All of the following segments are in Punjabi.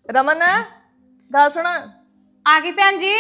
ਰਮਨ ਗੱਲ ਸੁਣ। ਆ ਗਈ ਭੈਣ ਜੀ।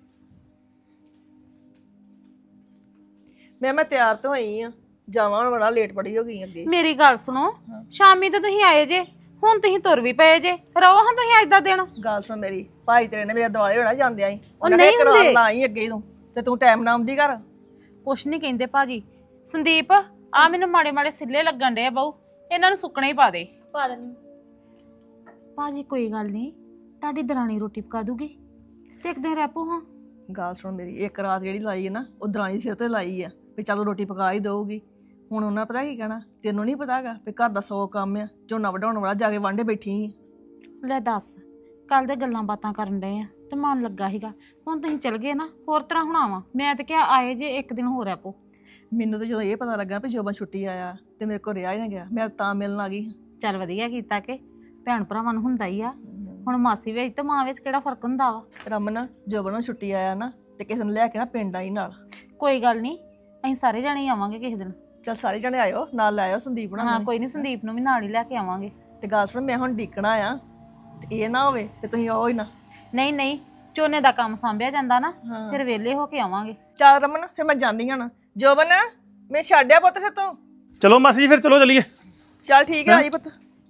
ਮੈਂ ਤਿਆਰ ਤਾਂ ਹੋਈ ਆ, ਜਾਵਾਂ ਹੁਣ, ਬੜਾ ਲੇਟ ਬੜੀ ਹੋ ਗਈ ਅੱਗੇ। ਮੇਰੀ ਗੱਲ ਸੁਣੋ, ਸ਼ਾਮੀ ਤਾਂ ਤੁਸੀਂ ਆਏ ਜੇ, ਹੁਣ ਤੁਸੀਂ ਤੁਰ ਵੀ ਪਏ ਜੇ। ਰਹੋ ਹਾਂ ਤੁਸੀਂ ਅੱਜ ਦਾ ਦਿਨ। ਗੱਲ ਸੁਣ ਮੇਰੀ, ਭਾਈ ਤੇਰੇ ਨੇ ਮੇਰੇ ਦਿਵਾਲੇ ਹੋਣਾ ਜਾਂਦੇ ਆਈ। ਉਹ ਨਹੀਂ ਹੁੰਦੇ ਲਾਈ ਅੱਗੇ ਤੂੰ ਤੇ ਤੂੰ ਟਾਈਮ ਨਾ ਆਉਂਦੀ ਘਰ। ਕੁਛ ਨਹੀਂ ਕਹਿੰਦੇ ਭਾਜੀ। ਸੰਦੀਪ ਆ ਮੈਨੂੰ ਮਾੜੇ ਮਾੜੇ ਸਿੱਲੇ ਲੱਗਣ ਡੇ ਆ ਬਾਊ, ਇਹਨਾਂ ਨੂੰ ਸੁੱਕਣੇ ਹੀ ਪਾ ਦੇ। ਪਾ ਦੇਣੀ ਭਾਜੀ ਕੋਈ ਗੱਲ ਨਹੀਂ, ਤੁਹਾਡੀ ਦਰਾਣੀ ਰੋਟੀ ਪਕਾ ਦੂਗੀ ਤੇ ਇੱਕ ਦਿਨ ਰਹਿ ਪੋ। ਹਾਂ ਗੱਲ ਸੁਣ ਮੇਰੀ, ਇੱਕ ਰਾਤ ਜਿਹੜੀ ਲਾਈ ਹੈ ਨਾ ਉਹ ਦਰਾਣੀ ਸਿਰ ਤੇ ਲਾਈ ਆ ਵੀ ਚਲੋ ਰੋਟੀ ਪਕਾ ਹੀ ਦਊਗੀ। ਹੁਣ ਉਹਨਾਂ ਪਤਾ ਕੀ ਕਹਿਣਾ, ਤੈਨੂੰ ਨਹੀਂ ਪਤਾਗਾ ਵੀ ਘਰ ਦਾ 100 ਕੰਮ ਆ, ਝੋਨਾ ਵਢਾਉਣ ਵਾਲਾ ਜਾ ਕੇ ਵਾਂਢੇ ਬੈਠੀ ਆ। ਲੈ ਦੱਸ, ਕੱਲ ਦੇ ਗੱਲਾਂ ਬਾਤਾਂ ਕਰਨ ਡਏ ਆ ਤੇ ਮਨ ਲੱਗਾ ਸੀਗਾ। ਹੁਣ ਤੁਸੀਂ ਚਲ ਗਏ ਨਾ, ਹੋਰ ਤਰ੍ਹਾਂ ਹੋਣਾ ਵਾ। ਮੈਂ ਤੇ ਕਿਹਾ ਆਏ ਜੇ ਇੱਕ ਦਿਨ ਹੋਰ ਰਹਿ ਪੋ। ਮੈਨੂੰ ਤਾਂ ਜਦੋਂ ਇਹ ਪਤਾ ਲੱਗਾ ਵੀ ਜੋਬਨ ਛੁੱਟੀ ਆਇਆ ਤੇ ਮੇਰੇ ਕੋਲ ਰਿਹਾ ਹੀ ਨਾ ਗਿਆ, ਮੈਂ ਤਾਂ ਮਿਲਣ ਆ ਗਈ। ਚੱਲ ਵਧੀਆ ਕੀਤਾ ਕਿ ਭੈਣ ਭਰਾਵਾਂ ਨੂੰ ਹੁੰਦਾ ਹੀ ਆ। ਹੁਣ ਮਾਸੀ ਵਿੱਚ ਤੇ ਮਾਂ ਵਿੱਚ ਕਿਹੜਾ ਫਰਕ ਹੁੰਦਾ ਵਾ। ਰਮਨ ਜੋਬਨ ਨੂੰ ਛੁੱਟੀ ਆਇਆ ਨਾ ਤੇ ਕਿਸੇ ਨੂੰ ਲੈ ਕੇ ਨਾ ਪਿੰਡ ਆਈ ਨਾਲ। ਕੋਈ ਗੱਲ ਨਹੀਂ, ਅਸੀਂ ਸਾਰੇ ਜਣੇ ਆਵਾਂਗੇ ਕਿਸੇ ਦਿਨ। ਚੱਲ ਸਾਰੇ ਜਣੇ ਆਇਓ, ਨਾਲ ਲੈ ਆਇਓ ਸੰਦੀਪ ਨਾਲ। ਹਾਂ ਕੋਈ ਨਹੀਂ, ਸੰਦੀਪ ਨੂੰ ਵੀ ਨਾਲ ਹੀ ਲੈ ਕੇ ਆਵਾਂਗੇ। ਤੇ ਗੱਲ ਸੁਣ, ਮੈਂ ਹੁਣ ਡੀਕਣਾ ਆ ਤੇ ਇਹ ਨਾ ਹੋਵੇ ਤੇ ਤੁਸੀਂ ਆਓ ਹੀ ਨਾ। ਨਹੀਂ ਨਹੀਂ, ਝੋਨੇ ਦਾ ਕੰਮ ਸਾਂਭਿਆ ਜਾਂਦਾ ਨਾ, ਫਿਰ ਵਿਹਲੇ ਹੋ ਕੇ ਆਵਾਂਗੇ। ਚੱਲ ਰਮਨ, ਫਿਰ ਮੈਂ ਜਾਂਦੀ ਆ ਨਾ। ਜੋਬਨ ਮੈਂ ਛੱਡਿਆ ਪੁੱਤ ਫਿਰ ਤੂੰ। ਚਲੋ ਮਾਸੀ ਜੀ, ਫਿਰ ਚਲੋ ਚੱਲੀਏ। ਚੱਲ ਠੀਕ ਹੈ, ਆਈ ਪੁੱਤ।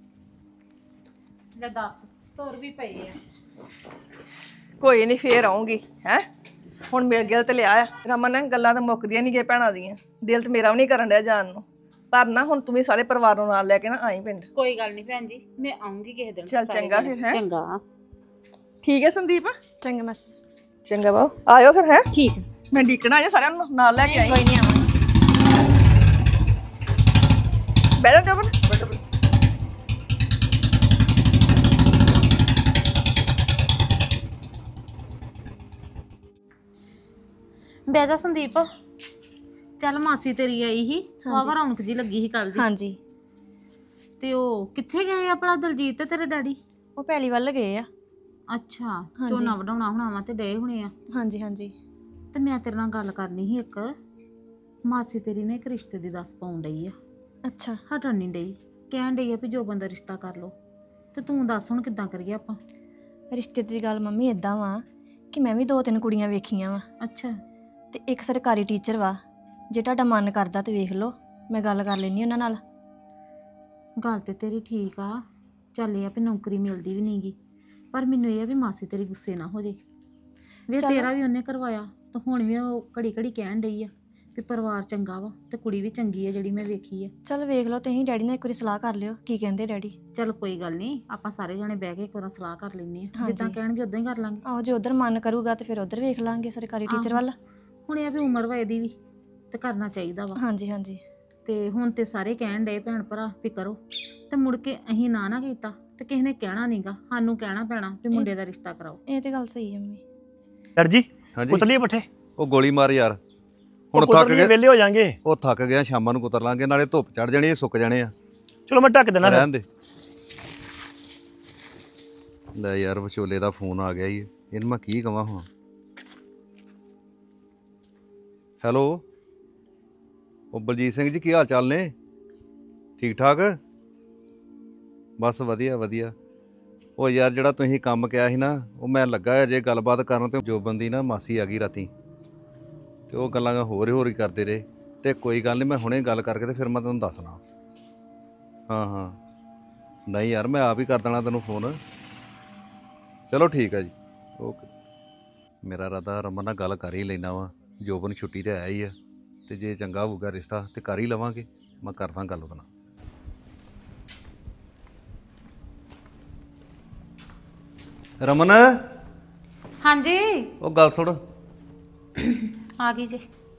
ਲੈ ਦੱਸ, ਤੁਰ ਵੀ ਪਏ ਆ। ਕੋਈ ਨਹੀਂ, ਫੇਰ ਆਉਂਗੀ। ਹੈ ਹੁਣ ਮੇਰੇ ਗਿਲ ਤੇ ਲਿਆ ਆ ਰਮਨ। ਗੱਲਾਂ ਤਾਂ ਮੁੱਕਦੀਆਂ ਨਹੀਂ ਗਏ ਭੈਣਾਂ ਦੀਆਂ, ਦਿਲ ਤੇ ਮੇਰਾ ਵੀ ਨਹੀਂ ਕਰਨ ਡਿਆ ਜਾਣ ਨੂੰ। ਪਰ ਨਾ ਹੁਣ ਤੂੰ ਵੀ ਸਾਰੇ ਪਰਿਵਾਰ ਨੂੰ ਨਾਲ ਲੈ ਕੇ ਨਾ ਆਈ ਪਿੰਡ। ਕੋਈ ਗੱਲ ਨਹੀਂ ਭੈਣ ਜੀ, ਮੈਂ ਆਉਂਗੀ ਕਿਸੇ ਦਿਨ। ਚੱਲ ਚੰਗਾ ਫਿਰ। ਹੈ ਚੰਗਾ। ਠੀਕ ਹੈ ਸੰਦੀਪ। ਚੰਗਾ ਮਾਸੀ। ਚੰਗਾ ਬਾਬੂ, ਆਇਓ ਫਿਰ। ਹੈ ਠੀਕ ਮੈਂ ਡੀਕਣਾ ਆ ਸਾਰਿਆਂ ਨੂੰ ਨਾਲ ਲੈ ਕੇ ਆਈ। ਕੋਈ ਨਹੀਂ ਆਵਾਂਗੇ। ਬੈਠ ਜਾ ਜੋਬਨ। ਬਹਿ ਜਾ ਸੰਦੀਪ। ਚੱਲ ਮਾਸੀ ਤੇਰੀ ਆਈ ਸੀ, ਵਾਵਾ ਰੌਣਕ ਜੀ ਲੱਗੀ ਸੀ ਕੱਲ ਦੀ। ਹਾਂਜੀ। ਤੇ ਉਹ ਕਿੱਥੇ ਗਏ ਆਪਣਾ ਦਲਜੀਤ ਤੇ ਤੇਰੇ ਡੈਡੀ? ਉਹ ਪਹਿਲੀ ਵੱਲ ਗਏ ਆ। ਅੱਛਾ, ਝੋਨਾ ਵਢਾਉਣਾ ਹੋਣਾ ਵਾ ਤੇ ਡਏ ਹੋਣੇ ਆ। ਹਾਂਜੀ ਹਾਂਜੀ। ਤੇ ਮੈਂ ਤੇਰੇ ਨਾਲ ਗੱਲ ਕਰਨੀ ਸੀ ਇੱਕ। ਮਾਸੀ ਤੇਰੀ ਨੇ ਇੱਕ ਰਿਸ਼ਤੇ ਦੀ ਦੱਸ ਪਾਉਣ ਡਈ ਆ। ਅੱਛਾ। ਹਟਣ ਨਹੀਂ ਡਈ, ਕਹਿਣ ਡਈ ਆ ਵੀ ਜੋ ਬੰਦਾ ਰਿਸ਼ਤਾ ਕਰ ਲੋ। ਤੇ ਤੂੰ ਦੱਸ ਹੁਣ ਕਿੱਦਾਂ ਕਰੀਏ ਆਪਾਂ? ਰਿਸ਼ਤੇ ਦੀ ਗੱਲ ਮੰਮੀ ਇਦਾਂ ਵਾ ਕਿ ਮੈਂ ਵੀ 2-3 ਕੁੜੀਆਂ ਵੇਖੀਆਂ ਵਾ ਅੱਛਾ। ਤੇ ਇੱਕ ਸਰਕਾਰੀ ਟੀਚਰ ਵਾ। ਜੇ ਤੁਹਾਡਾ ਮਨ ਕਰਦਾ ਤੇ ਵੇਖ ਲਓ, ਮੈਂ ਗੱਲ ਕਰ ਲੈਣੀ ਉਹਨਾਂ ਨਾਲ। ਗੱਲ ਤੇ ਤੇਰੀ ਠੀਕ ਆ। ਚੱਲ ਇਹ ਆ ਵੀ ਨੌਕਰੀ ਮਿਲਦੀ ਵੀ ਨਹੀਂਗੀ, ਪਰ ਮੈਨੂੰ ਇਹ ਆ ਵੀ ਮਾਸੀ ਤੇਰੀ ਗੁੱਸੇ ਨਾ ਹੋ ਜੇ। ਵੇ ਤੇਰਾ ਵੀ ਉਹਨੇ ਕਰਵਾਇਆ ਤਾਂ ਹੁਣ ਵੀ ਉਹ ਘੜੀ ਘੜੀ ਕਹਿਣ ਡਈ ਆ ਵੀ ਪਰਿਵਾਰ ਚੰਗਾ ਵਾ ਤੇ ਕੁੜੀ ਵੀ ਚੰਗੀ ਆ ਜਿਹੜੀ ਮੈਂ ਵੇਖੀ ਆ। ਚਲ ਵੇਖ ਲਓ ਤੁਸੀਂ, ਡੈਡੀ ਨਾਲ ਇੱਕ ਵਾਰੀ ਸਲਾਹ ਕਰ ਲਿਓ ਕੀ ਕਹਿੰਦੇ ਡੈਡੀ। ਚਲ ਕੋਈ ਗੱਲ ਨਹੀਂ, ਆਪਾਂ ਸਾਰੇ ਜਣੇ ਬਹਿ ਕੇ ਇੱਕ ਵਾਰ ਸਲਾਹ ਕਰ ਲੈਂਦੇ ਆ। ਜਿੱਦਾਂ ਕਹਿਣਗੇ ਉਦਾਂ ਹੀ ਕਰ ਲਾਂਗੇ। ਆਹੋ, ਜੇ ਉਧਰ ਮਨ ਕਰੂਗਾ ਤੇ ਫਿਰ ਉਧਰ ਵੇਖ ਲਾਂਗੇ ਸਰਕਾਰੀ ਟੀਚਰ ਵੱਲ। ਹੁਣ ਇਹ ਵੀ ਉਮਰ ਵਾ ਇਹਦੀ ਵੀ, ਤੇ ਕਰਨਾ ਚਾਹੀਦਾ ਵਾ। ਹਾਂਜੀ ਹਾਂਜੀ। ਤੇ ਹੁਣ ਤੇ ਸਾਰੇ ਕਹਿਣ ਡਏ ਭੈਣ ਭਰਾ ਵੀ ਕਰੋ, ਤੇ ਮੁੜ ਕੇ ਅਸੀਂ ਨਾ ਕੀਤਾ ਤੇ ਕਿਸੇ ਨੇ ਕਹਿਣਾ ਨਹੀਂਗਾ, ਸਾਨੂੰ ਕਹਿਣਾ ਪੈਣਾ ਵੀ ਮੁੰਡੇ ਦਾ ਰਿਸ਼ਤਾ ਕਰਾਓ। ਇਹ ਤੇ ਗੱਲ ਸਹੀ ਹੈ ਮੰਮੀ। ਡਰ ਜੀ ਹਾਂਜੀ ਕੁੱਟ ਲਈਏ ਪੱਠੇ। ਉਹ ਗੋਲੀ ਮਾਰ ਯਾਰ, ਹੁਣ ਕੁੱਟ ਥੱਕ ਲਈਏ, ਗਏ। ਵਿਹਲੇ ਹੋ ਜਾਾਂਗੇ। ਉਹ ਥੱਕ ਗਿਆ, ਸ਼ਾਮਾਂ ਨੂੰ ਕੁਤਰ ਲਾਂਗੇ, ਨਾਲੇ ਧੁੱਪ ਚੜ ਜਾਣੀ, ਸੁੱਕ ਜਾਣੇ ਆ। ਚਲੋ ਮੈਂ ਢੱਕ ਦੇਣਾ ਰਹਿਣ ਦੇ। ਲੈ ਯਾਰ, ਵਿਚੋਲੇ ਦਾ ਫੋਨ ਆ ਗਿਆ ਈ। ਇਹਨੂੰ ਮੈਂ ਕੀ ਕਵਾਂ ਹੁਣ? ਹੈਲੋ, ਉਹ ਬਲਜੀਤ ਸਿੰਘ ਜੀ, ਕੀ ਹਾਲ ਚਾਲ ਨੇ? ਠੀਕ ਠਾਕ? ਬਸ ਵਧੀਆ ਵਧੀਆ। ਉਹ ਯਾਰ ਜਿਹੜਾ ਤੁਸੀਂ ਕੰਮ ਕਿਹਾ ਸੀ ਨਾ, ਉਹ ਮੈਂ ਲੱਗਾ ਅਜੇ ਗੱਲਬਾਤ ਕਰਨ, ਤੇ ਜੋਬਨ ਦੀ ਨਾ ਮਾਸੀ ਆ ਗਈ ਰਾਤੀ, ਤੇ ਉਹ ਗੱਲਾਂ ਹੋਰ ਹੀ ਕਰਦੇ ਰਹੇ। ਤੇ ਕੋਈ ਗੱਲ ਨਹੀਂ, ਮੈਂ ਹੁਣੇ ਗੱਲ ਕਰਕੇ ਤੇ ਫਿਰ ਮੈਂ ਤੁਹਾਨੂੰ ਦੱਸਣਾ। ਹਾਂ ਹਾਂ, ਨਹੀਂ ਯਾਰ, ਮੈਂ ਆਪ ਹੀ ਕਰ ਦੇਣਾ ਤੈਨੂੰ ਫੋਨ। ਚਲੋ ਠੀਕ ਹੈ ਜੀ, ਓਕੇ। ਮੇਰਾ ਇਰਾਦਾ ਰਮਨ ਨਾਲ ਗੱਲ ਕਰ ਹੀ ਲੈਣਾ ਵਾ। ਜੋਬਨ ਛੁੱਟੀ ਤੇ ਆਇਆ ਹੀ ਆ, ਤੇ ਜੇ ਚੰਗਾ ਹੋਊਗਾ ਰਿਸ਼ਤਾ ਤੇ ਕਰ ਹੀ ਲਵਾਂਗੇ। ਮੈਂ ਕਰਦਾ ਗੱਲ ਉਹਦੇ ਨਾਲ। ਰਮਨ, ਹਾਂਜੀ ਉਹ ਗੱਲ ਸੁਣ। ਆ ਗਈ ਜੀ।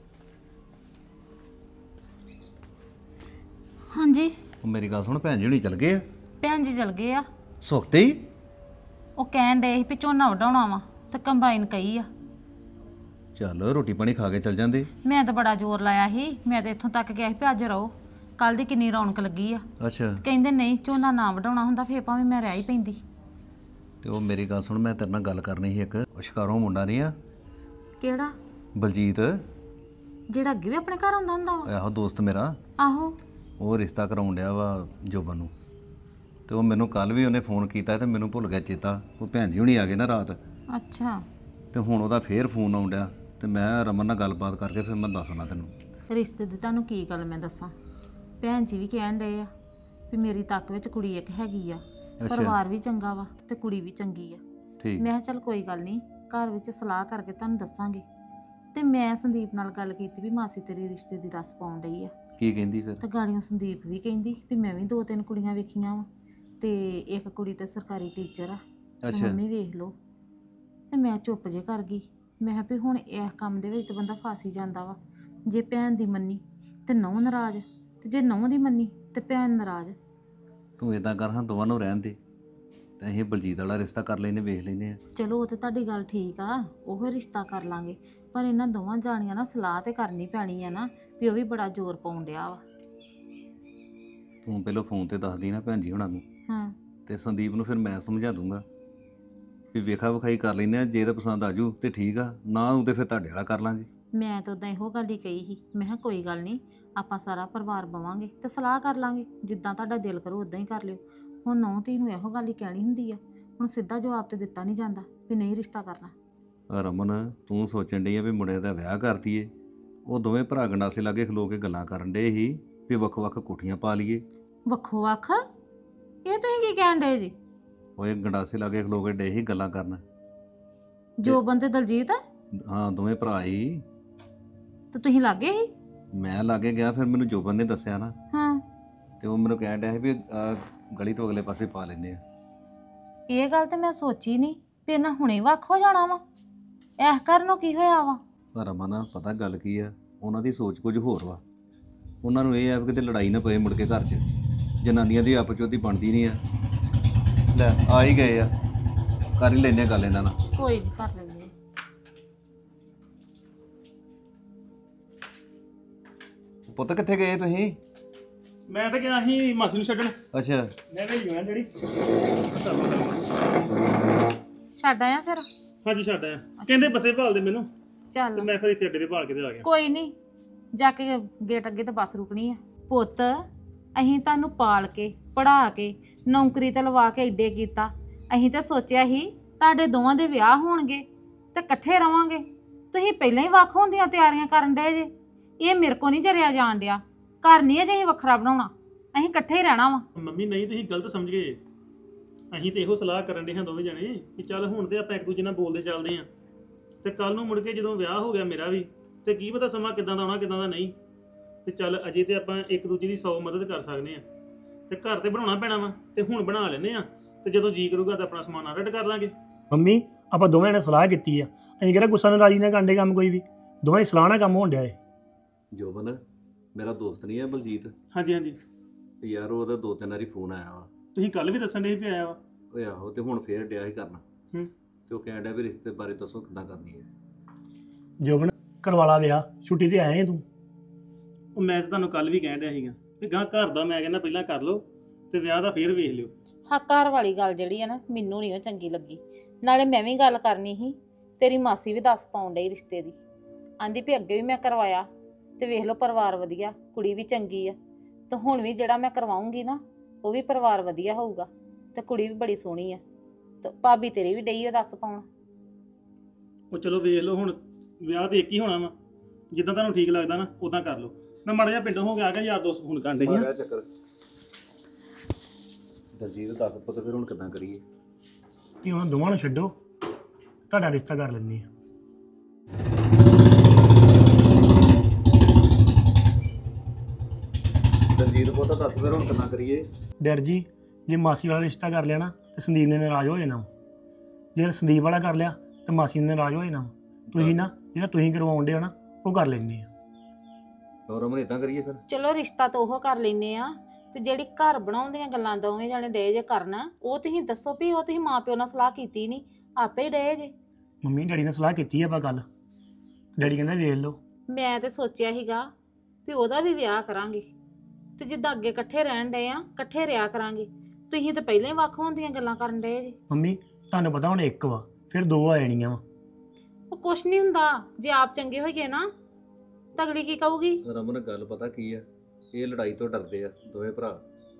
ਹਾਂਜੀ ਉਹ ਮੇਰੀ ਗੱਲ ਸੁਣ, ਭੈਣ ਜੀ ਹੁਣੀ ਚਲ ਗਏ ਆ? ਭੈਣ ਜੀ ਚਲ ਗਏ ਆ। ਸੁਖਤੇ ਹੀ? ਉਹ ਕਹਿਣ ਡਏ ਸੀ ਵੀ ਝੋਨਾ ਵਢਾਉਣਾ ਵਾ ਤੇ ਕੰਬਾਈਨ ਕਹੀ ਆ। ਚੱਲ ਰੋਟੀ ਪਾਣੀ ਖਾ ਕੇ ਚਲ ਜਾਂਦੇ। ਮੈਂ ਤਾਂ ਬੜਾ ਜ਼ੋਰ ਲਾਇਆ ਸੀ, ਮੈਂ ਤਾਂ ਇੱਥੋਂ ਤੱਕ ਗਿਆ ਸੀ ਵੀ ਅੱਜ ਰਹੋ, ਕੱਲ ਦੀ ਕਿੰਨੀ ਰੌਣਕ ਲੱਗੀ ਆ। ਅੱਛਾ। ਕਹਿੰਦੇ ਨਹੀਂ, ਝੋਨਾ ਨਾ ਵਢਾਉਣਾ ਹੁੰਦਾ ਫੇਰ ਭਾਵੇਂ ਮੈਂ ਰਹਿ ਹੀ ਪੈਂਦੀ। ਤੇ ਉਹ ਮੇਰੀ ਗੱਲ ਸੁਣ, ਮੈਂ ਤੇਰੇ ਨਾਲ ਗੱਲ ਕਰਨੀ ਸੀ ਇੱਕ। ਉਹ ਸ਼ਿਕਾਰੋਂ ਮੁੰਡਾ ਨਹੀਂ ਆ ਕਿਹੜਾ? ਬਲਜੀਤ, ਜਿਹੜਾ ਅੱਗੇ ਵੀ ਆਪਣੇ ਘਰ ਆਉਂਦਾ ਹੁੰਦਾ ਵਾ? ਆਹੋ ਦੋਸਤ ਮੇਰਾ, ਆਹੋ। ਉਹ ਰਿਸ਼ਤਾ ਕਰਾਉਣ ਡਿਆ ਵਾ ਜੋਬਨ ਨੂੰ। ਤੇ ਉਹ ਮੈਨੂੰ ਕੱਲ ਵੀ ਉਹਨੇ ਫੋਨ ਕੀਤਾ ਤੇ ਮੈਨੂੰ ਭੁੱਲ ਗਿਆ ਚੇਤਾ। ਉਹ ਭੈਣ ਜੀ ਹੁਣੀ ਆ ਗਏ ਨਾ ਰਾਤ, ਅੱਛਾ, ਤੇ ਹੁਣ ਉਹਦਾ ਫੇਰ ਫੋਨ ਆਉਣ ਡਿਆ ਤੇ ਮੈਂ ਰਮਨ ਨਾਲ ਗੱਲਬਾਤ ਕਰਕੇ ਫਿਰ ਮੈਂ ਦੱਸਣਾ ਤੈਨੂੰ। ਰਿਸ਼ਤੇ ਦੀ ਤੁਹਾਨੂੰ ਕੀ ਗੱਲ ਮੈਂ ਦੱਸਾਂ, ਭੈਣ ਜੀ ਵੀ ਕਹਿਣ ਡਏ ਆ ਵੀ ਮੇਰੀ ਤੱਕ ਵਿੱਚ ਕੁੜੀ ਇੱਕ ਹੈਗੀ ਆ, ਪਰਿਵਾਰ ਵੀ ਚੰਗਾ ਵਾ ਤੇ ਕੁੜੀ ਵੀ ਚੰਗੀ ਆ। ਠੀਕ। ਮੈਂ ਕਿਹਾ ਚੱਲ ਕੋਈ ਗੱਲ ਨਹੀਂ, ਘਰ ਵਿੱਚ ਸਲਾਹ ਕਰਕੇ ਤੁਹਾਨੂੰ ਦੱਸਾਂਗੇ। ਤੇ ਮੈਂ ਸੰਦੀਪ ਨਾਲ ਗੱਲ ਕੀਤੀ ਵੀ ਮਾਸੀ ਤੇਰੀ ਰਿਸ਼ਤੇ ਦੀ ਦੱਸ ਪਾਉਣ ਡਈ ਆ। ਕੀ ਕਹਿੰਦੀ ਫਿਰ? ਤੇ ਗਾੜੀਆਂ ਸੰਦੀਪ ਵੀ ਕਹਿੰਦੀ ਵੀ ਮੈਂ ਵੀ 2-3 ਕੁੜੀਆਂ ਵੇਖੀਆਂ ਵਾ ਤੇ ਇੱਕ ਕੁੜੀ ਤੇ ਸਰਕਾਰੀ ਟੀਚਰ ਆ, ਤੇ ਅੱਛਾ। ਮੰਮੀ ਵੇਖ ਲਓ। ਤੇ ਮੈਂ ਚੁੱਪ ਜੇ ਕਰ ਗਈ। ਮੈਂ ਕਿਹਾ ਵੀ ਹੁਣ ਇਸ ਕੰਮ ਦੇ ਵਿੱਚ ਤਾਂ ਬੰਦਾ ਫਸ ਹੀ ਜਾਂਦਾ ਵਾ। ਜੇ ਭੈਣ ਦੀ ਮੰਨੀ ਤੇ ਨਹੁੰ ਨਾਰਾਜ਼, ਤੇ ਜੇ ਨਹੁੰ ਦੀ ਮੰਨੀ ਤੇ ਭੈਣ ਨਾਰਾਜ਼। ਤੂੰ ਇਦਾਂ ਕਰ, ਹਾਂ ਦੋਵਾਂ ਨੂੰ ਰਹਿਣ ਦੇ ਤੇ ਅਸੀਂ ਬਲਜੀਤ ਵਾਲਾ ਰਿਸ਼ਤਾ ਕਰ ਲੈਨੇ, ਵੇਖ ਲੈਨੇ ਆ। ਚਲੋ ਉਹ ਤੇ ਤੁਹਾਡੀ ਗੱਲ ਠੀਕ ਆ, ਉਹ ਰਿਸ਼ਤਾ ਕਰ ਲਾਂਗੇ, ਪਰ ਇਹਨਾਂ ਦੋਵਾਂ ਜਾਣੀਆਂ ਨਾ ਸਲਾਹ ਤੇ ਕਰਨੀ ਪੈਣੀ ਆ ਨਾ, ਵੀ ਉਹ ਵੀ ਬੜਾ ਜ਼ੋਰ ਪਾਉਣ ਡਿਆ ਵਾ। ਤੂੰ ਪਹਿਲਾਂ ਫੋਨ ਤੇ ਦੱਸਦੀ ਨਾ ਭੈਣ ਜੀ ਹੁਣਾਂ ਨੂੰ, ਹਾਂ, ਤੇ ਸੰਦੀਪ ਨੂੰ ਫਿਰ ਮੈਂ ਸਮਝਾ ਦੂੰਗਾ ਵੀ ਵੇਖਾ ਵਿਖਾਈ ਕਰ ਲੈਨੇ ਆ। ਜੇ ਤਾਂ ਪਸੰਦ ਆਜੂ ਤੇ ਠੀਕ ਆ, ਨਾ ਉਹ ਤੇ ਫਿਰ ਤੁਹਾਡੇ ਵਾਲਾ ਕਰ ਲਾਂਗੇ। ਮੈਂ ਤਾਂ ਉਦਾਂ ਇਹੋ ਗੱਲ ਹੀ ਕਹੀ ਸੀ। ਮੈਂ ਕਿਹਾ ਕੋਈ ਗੱਲ ਨਹੀਂ, ਆਪਾਂ ਸਾਰਾ ਪਰਿਵਾਰ ਬਵਾਂਗੇ ਤੇ ਸਲਾਹ ਕਰ ਲਾਂਗੇ, ਜਿੱਦਾਂ ਤੁਹਾਡਾ ਦਿਲ ਕਰੂ ਉਦਾਂ ਹੀ ਕਰ ਲਿਓ। ਹੁਣ ਨੌਂ ਧੀ ਨੂੰ ਇਹੋ ਗੱਲ ਹੀ ਕਹਿਣੀ ਹੁੰਦੀ ਆ, ਹੁਣ ਸਿੱਧਾ ਜਵਾਬ ਤੇ ਦਿੱਤਾ ਨਹੀਂ ਜਾਂਦਾ ਵੀ ਨਹੀਂ ਰਿਸ਼ਤਾ ਕਰਨਾ। ਰਮਨ, ਤੂੰ ਸੋਚਣ ਡਈ ਆ ਵੀ ਮੁੰਡੇ ਦਾ ਵਿਆਹ ਕਰ ਦਈਏ। ਉਹ ਦੋਵੇਂ ਭਰਾ ਗੰਡਾਸੇ ਲਾਗੇ ਖਲੋ ਕੇ ਗੱਲਾਂ ਕਰਨ ਡੇ ਸੀ ਵੀ ਵੱਖ-ਵੱਖ ਕੋਠੀਆਂ ਪਾ ਲਈਏ। ਵੱਖੋ ਵੱਖ? ਇਹ ਤੁਸੀਂ ਕੀ ਕਹਿਣ ਡੇ ਜੀ? ਓਏ ਗੰਡਾਸੇ ਲਾਗੇ ਖਲੋ ਕੇ ਡੇ ਸੀ ਗੱਲਾਂ ਕਰਨ। ਜੋ ਬੰਦੇ ਦਲਜੀਤ ਹਾਂ, ਦੋਵੇਂ ਭਰਾ ਹੀ। ਤੇ ਤੁਸੀਂ ਲੱਗੇ ਸੀ? ਮੈਂ ਲਾਗੇ ਗਿਆ, ਫਿਰ ਮੈਨੂੰ ਜੋਬਨ ਨੇ ਦੱਸਿਆ ਨਾ, ਹਾਂ, ਤੇ ਉਹ ਮੈਨੂੰ ਕਹਿਣ ਡਿਆ ਸੀ ਵੀ ਗਲੀ ਤੋਂ ਅਗਲੇ ਪਾਸੇ ਪਾ ਲੈਂਦੇ ਆ। ਇਹ ਗੱਲ ਤੇ ਮੈਂ ਸੋਚੀ ਨਹੀਂ ਵੀ ਇਹਨਾਂ ਹੁਣੇ ਵੱਖ ਹੋ ਜਾਣਾ ਵਾ। ਇਹ ਕਰਨ ਨੂੰ ਕੀ ਹੋਇਆ ਵਾ? ਪਰ ਰਮਨ, ਪਤਾ ਗੱਲ ਕੀ ਆ, ਉਹਨਾਂ ਦੀ ਸੋਚ ਕੁਝ ਹੋਰ ਵਾ। ਉਹਨਾਂ ਨੂੰ ਇਹ ਆ ਵੀ ਕਿਤੇ ਲੜਾਈ ਨਾ ਪਏ ਮੁੜ ਕੇ ਘਰ 'ਚ। ਜਨਾਨੀਆਂ ਦੀ ਆਪਸ 'ਚ ਉਹਦੀ ਬਣਦੀ ਨਹੀਂ ਆ। ਲੈ ਆ ਹੀ ਗਏ ਆ, ਕਰ ਹੀ ਲੈਨੇ ਗੱਲ ਇਹਨਾਂ ਨਾਲ। ਕੋਈ ਨਹੀਂ, ਕਰ ਲੈਂਦੇ। ਪੁੱਤ ਕਿੱਥੇ ਗਏ ਤੁਸੀਂ? ਮੈਂ ਤਾਂ ਗਿਆ ਸੀ ਮਾਸੀ ਨੂੰ ਛੱਡਣ। ਅੱਛਾ। ਮੈਂ ਵੀ ਜੁਆਨ ਜਿਹੜੀ। ਛੱਡ ਆਇਆ ਫਿਰ? ਹਾਂਜੀ ਛੱਡ ਆਇਆ, ਕਹਿੰਦੇ ਬੱਸੇ ਭਾਲ ਦੇ ਮੈਨੂੰ, ਚੱਲ ਤੇ ਮੈਂ ਫਿਰ ਇੱਥੇ ਅੱਡੇ ਤੇ ਭਾਲ ਕੇ ਤੇ ਆ ਗਿਆ। ਕੋਈ ਨਹੀਂ, ਜਾ ਕੇ ਗੇਟ ਅੱਗੇ ਤੇ ਬੱਸ ਰੁਕਣੀ ਆ। ਪੁੱਤ, ਅਸੀਂ ਤੁਹਾਨੂੰ ਪਾਲ ਕੇ ਪੜ੍ਹਾ ਕੇ ਨੌਕਰੀ ਤੇ ਲਵਾ ਕੇ ਏਡੇ ਕੀਤਾ। ਅਸੀਂ ਤਾਂ ਸੋਚਿਆ ਸੀ ਤੁਹਾਡੇ ਦੋਵਾਂ ਦੇ ਵਿਆਹ ਹੋਣਗੇ ਤੇ ਇਕੱਠੇ ਰਵਾਂਗੇ। ਤੁਸੀਂ ਪਹਿਲਾਂ ਹੀ ਵੱਖ ਹੋਣ ਦੀਆਂ ਤਿਆਰੀਆਂ ਕਰਨ ਡਏ ਜੇ। ਇਹ ਮੇਰੇ ਕੋ ਨਹੀਂ ਜਰਿਆ ਜਾਣ ਡਿਆ। ਘਰ ਨਹੀਂ ਅਜੇ ਅਸੀਂ ਵੱਖਰਾ ਬਣਾਉਣਾ, ਅਸੀਂ ਇਕੱਠੇ ਹੀ ਰਹਿਣਾ ਵਾ। ਮੰਮੀ ਨਹੀਂ, ਤੁਸੀਂ ਗਲਤ ਸਮਝ ਗਏ। ਅਸੀਂ ਤੇ ਇਹੋ ਸਲਾਹ ਕਰਨ ਦੇ ਹਾਂ ਦੋਵੇਂ ਜਣੇ ਵੀ ਚੱਲ ਹੁਣ ਤੇ ਆਪਾਂ ਇੱਕ ਦੂਜੇ ਨਾਲ ਬੋਲਦੇ ਚੱਲਦੇ ਆਂ, ਤੇ ਕੱਲ ਨੂੰ ਮੁੜ ਕੇ ਜਦੋਂ ਵਿਆਹ ਹੋ ਗਿਆ ਮੇਰਾ ਵੀ, ਤੇ ਕੀ ਪਤਾ ਸਮਾਂ ਕਿੱਦਾਂ ਦਾ ਆਉਣਾ ਕਿੱਦਾਂ ਦਾ ਨਹੀਂ। ਤੇ ਚੱਲ ਅਜੇ ਤੇ ਆਪਾਂ ਇੱਕ ਦੂਜੇ ਦੀ 100 ਮਦਦ ਕਰ ਸਕਦੇ ਆਂ, ਤੇ ਘਰ ਤੇ ਬਣਾਉਣਾ ਪੈਣਾ ਵਾ, ਤੇ ਹੁਣ ਬਣਾ ਲੈਨੇ ਆ, ਤੇ ਜਦੋਂ ਜੀ ਕਰੂਗਾ ਤਾਂ ਆਪਣਾ ਸਮਾਨ ਅੱਡ ਕਰ ਲਾਂਗੇ। ਮੰਮੀ ਆਪਾਂ ਦੋਵੇਂ ਨੇ ਸਲਾਹ ਕੀਤੀ ਆ, ਅਸੀਂ ਕਿਹੜਾ ਗੁੱਸਾ ਨਾਰਾਜ਼ੀ ਨਾਲ ਕਾਂਡੇ ਕੰਮ ਕੋਈ ਵੀ, ਦੋਵੇਂ ਸਲਾਹ ਨਾਲ ਕੰਮ ਹੋਣ ਡਿਆ ਏ। ਜੋਬਨ ਮੇਰਾ ਦੋਸਤ ਨਹੀਂ ਹੈ ਬਲਜੀਤ? ਹਾਂਜੀ ਹਾਂਜੀ। ਯਾਰ ਉਹਦਾ 2-3 ਵਾਰੀ ਫੋਨ ਆਇਆ ਵਾ। ਤੁਸੀਂ ਕੱਲ ਵੀ ਦੱਸਣ ਦੇ ਵੀ ਆਇਆ ਵਾ। ਓਏ ਆਹੋ, ਤੇ ਹੁਣ ਫੇਰ ਡਿਆ ਹੀ ਕਰਨਾ। ਹੂੰ। ਤੇ ਉਹ ਕਹਿਣ ਡਿਆ ਵੀ ਰਿਸ਼ਤੇ ਬਾਰੇ ਦੱਸੋ ਕਿੱਦਾਂ ਕਰਨੀ ਹੈ। ਜੋਬਨ ਕਰਵਾਲਾ ਵਿਆਹ, ਛੁੱਟੀ ਤੇ ਆਏ ਤੂੰ? ਉਹ ਮੈਂ ਤਾਂ ਤੁਹਾਨੂੰ ਕੱਲ ਵੀ ਕਹਿਣ ਡਿਆ ਸੀਗਾ ਵੀ ਗਾਂ ਘਰ ਦਾ ਮੈਂ ਕਹਿੰਦਾ ਪਹਿਲਾਂ ਕਰ ਲਓ, ਤੇ ਵਿਆਹ ਦਾ ਫੇਰ ਵੇਖ ਲਿਓ। ਹਾਂ, ਘਰ ਵਾਲੀ ਗੱਲ ਜਿਹੜੀ ਆ ਨਾ, ਮੈਨੂੰ ਨਹੀਂ ਉਹ ਚੰਗੀ ਲੱਗੀ। ਨਾਲੇ ਮੈਂ ਵੀ ਗੱਲ ਕਰਨੀ ਸੀ, ਤੇਰੀ ਮਾਸੀ ਵੀ ਦੱਸ ਪਾਉਣ ਡਈ ਰਿਸ਼ਤੇ ਦੀ। ਆਂਦੀ ਵੀ ਅੱਗੇ ਵੀ ਮੈਂ ਕਰਵਾਇਆ ਤੇ ਵੇਖ ਲਓ ਪਰਿਵਾਰ ਵਧੀਆ, ਕੁੜੀ ਵੀ ਚੰਗੀ ਆ, ਤੇ ਹੁਣ ਵੀ ਜਿਹੜਾ ਮੈਂ ਕਰਵਾਉਂਗੀ ਨਾ ਉਹ ਵੀ ਪਰਿਵਾਰ ਵਧੀਆ ਹੋਊਗਾ, ਤੇ ਕੁੜੀ ਵੀ ਬੜੀ ਸੋਹਣੀ ਆ, ਤੇ ਭਾਬੀ ਤੇਰੀ ਵੀ ਡਈ ਆ ਦੱਸ ਪਾਉਣ। ਉਹ ਚਲੋ ਵੇਖ ਲਓ, ਹੁਣ ਵਿਆਹ ਤੇ ਇੱਕ ਹੀ ਹੋਣਾ ਵਾ, ਜਿੱਦਾਂ ਤੁਹਾਨੂੰ ਠੀਕ ਲੱਗਦਾ ਨਾ ਉਦਾਂ ਕਰ ਲਓ। ਮੈਂ ਮਾੜਾ ਜਿਹਾ ਪਿੰਡੋਂ ਹੋ ਕੇ ਆ ਗਿਆ, ਯਾਰ ਦੋਸਤ ਫੋਨ ਕਰਨ ਡੇ ਸੀ। ਮਾਰਿਆ ਚੱਕਰ। ਦਲਜੀਤ ਦੱਸ ਪੁੱਤ ਫਿਰ ਹੁਣ ਕਿੱਦਾਂ ਕਰੀਏ? ਕਿ ਉਹਨਾਂ ਦੋਵਾਂ ਨੂੰ ਛੱਡੋ, ਤੁਹਾਡਾ ਰਿਸ਼ਤਾ ਕਰ ਲੈਂਦੇ ਆ। ਦਲਜੀਤ ਪੁੱਤ ਦੱਸ ਫਿਰ ਹੁਣ ਕਿੱਦਾਂ ਕਰੀਏ? ਡੈਡ ਜੀ, ਜੇ ਮਾਸੀ ਵਾਲਾ ਰਿਸ਼ਤਾ ਕਰ ਲਿਆ ਨਾ ਤੇ ਸੰਦੀਪ ਨੇ ਨਾਰਾਜ਼ ਹੋ ਜਾਣਾ। ਜੇ ਸੰਦੀਪ ਵਾਲਾ ਕਰ ਲਿਆ ਤੇ ਮਾਸੀ ਨੇ ਨਾਰਾਜ਼ ਹੋ ਜਾਣਾ। ਤੁਸੀਂ ਨਾ ਜਿਹੜਾ ਤੁਸੀਂ ਕਰਵਾਉਣ ਦੇ ਹੋ ਨਾ ਉਹ ਕਰ ਲੈਂਦੇ ਆ। ਹੋਰ ਅਮਨ ਇਦਾਂ ਕਰੀਏ ਫਿਰ? ਚਲੋ ਰਿਸ਼ਤਾ ਤਾਂ ਉਹ ਕਰ ਲੈਨੇ ਆ, ਤੇ ਜਿਹੜੀ ਘਰ ਬਣਾਉਣ ਦੀਆਂ ਗੱਲਾਂ ਦੋਵੇਂ ਜਾਣੇ ਡੇ ਜੇ ਕਰਨਾ, ਉਹ ਤੁਸੀਂ ਦੱਸੋ ਵੀ ਉਹ ਤੁਸੀਂ ਮਾਂ ਪਿਓ ਨਾਲ ਸਲਾਹ ਕੀਤੀ ਨਹੀਂ, ਆਪੇ ਹੀ ਡੇ ਜੇ। ਮੰਮੀ ਡੈਡੀ ਨੇ ਸਲਾਹ ਕੀਤੀ ਆ ਆਪਾਂ ਗੱਲ, ਡੈਡੀ ਕਹਿੰਦਾ ਵੇਖ ਲਓ। ਮੈਂ ਤੇ ਸੋਚਿਆ ਸੀਗਾ ਵੀ ਉਹਦਾ ਵੀ ਵਿਆਹ ਕਰਾਂਗੇ, ਤੇ ਜਿੱਦਾਂ ਅੱਗੇ ਇਕੱਠੇ ਰਹਿਣ ਡਏ ਆ ਇਕੱਠੇ ਰਿਆ ਕਰਾਂਗੇ। ਤੁਸੀਂ ਤਾਂ ਪਹਿਲਾਂ ਹੀ ਵੱਖ ਹੋਣ ਦੀਆਂ ਗੱਲਾਂ ਕਰਨ ਡਏ ਜੇ। ਮੰਮੀ ਤੁਹਾਨੂੰ ਪਤਾ ਹੁਣ ਇੱਕ ਵਾ, ਫਿਰ ਦੋ ਆ ਜਾਣੀਆਂ ਵਾ। ਉਹ ਕੁਛ ਨਹੀਂ ਹੁੰਦਾ, ਜੇ ਆਪ ਚੰਗੇ ਹੋਈਏ ਨਾ ਤਾਂ ਅਗਲੀ ਕੀ ਕਹੂਗੀ? ਰਮਨ ਗੱਲ ਪਤਾ ਕੀ ਆ, ਇਹ ਲੜਾਈ ਤੋਂ ਡਰਦੇ ਆ ਦੋਵੇਂ ਭਰਾ